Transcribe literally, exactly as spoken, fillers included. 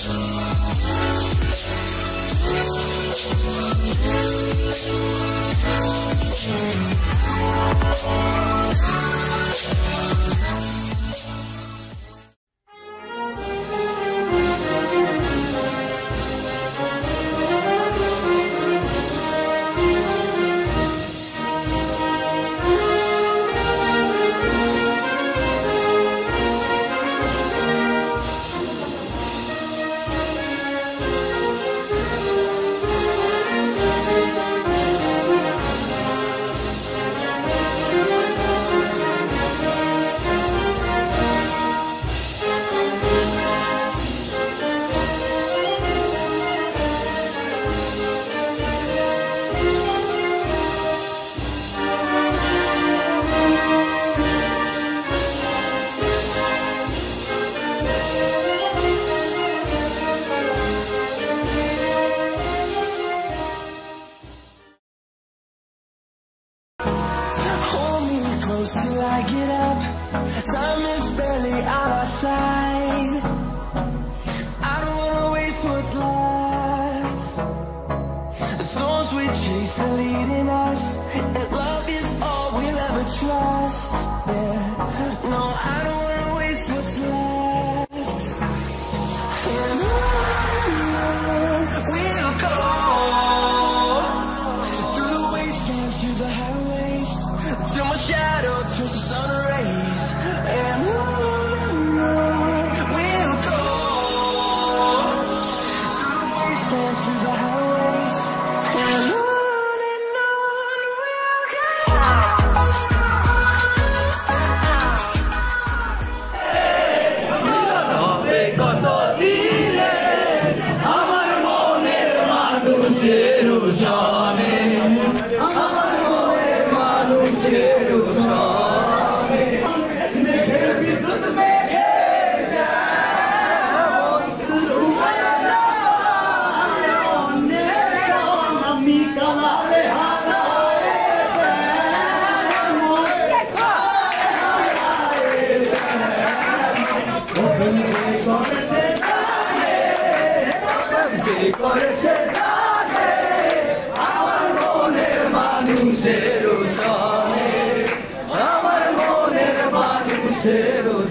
Till I get up, time is barely on our side. I don't wanna waste what's left. The storms we chase are leading us, and love is all we'll ever trust. Yeah, no, I don't wanna waste what's left. And on we'll go, through the wastelands, through the highways, till my shadow turns to sun rays. And on and on we'll go, through the wastelands, through the highways, and on and on we'll go. হবে কত দিনে আমার মনের মানুষের উষানে, আমার মনের মানুষের উষানে, মেঘের বিদ্যুৎ মেঘে যেমন ডুবায় না পারে অন্বেষণ, আমি কামালে হারায় তেমন হারায় তেমন যে করে সে জানে, যে করে সে জানে আমার মনের মানুষের উষানে, আমার মনের মানুষের